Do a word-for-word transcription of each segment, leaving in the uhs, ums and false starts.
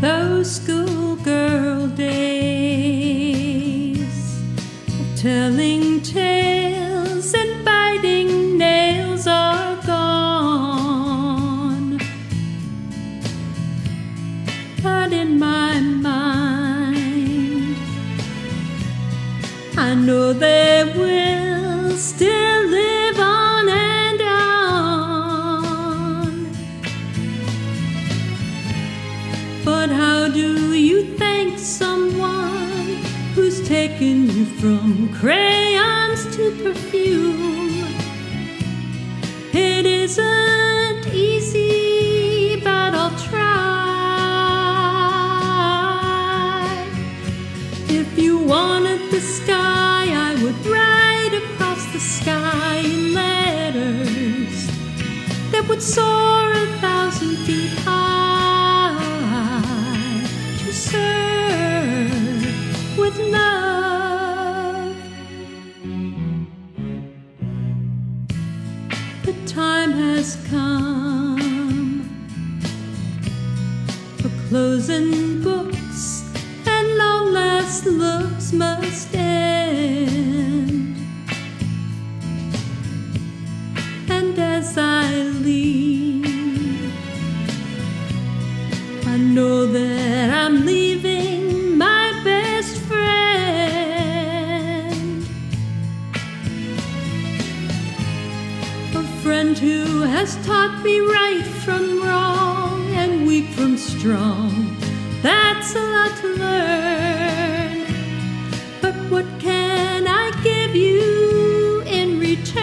those schoolgirl days of telling tales and biting nails are gone. But in my mind, I know they will still live on and on. But how do you thank someone who's taken you from crayons to perfume? It isn't easy, but I'll try. If you wanted the sky, I would write across the sky in letters that would soar a thousand feet high, to serve with love. The time has come for closing books, and long last looks must end. And as I leave, I know that I'm leaving my best friend, a friend who has taught me right from wrong and weak from strong. That's a lot to learn, but what can I give you in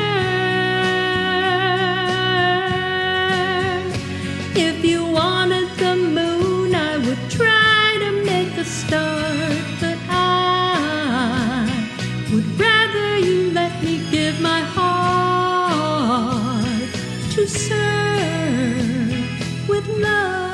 return? If you wanted the moon, I would try to make a start, but I would rather you let me give my heart to serve with love.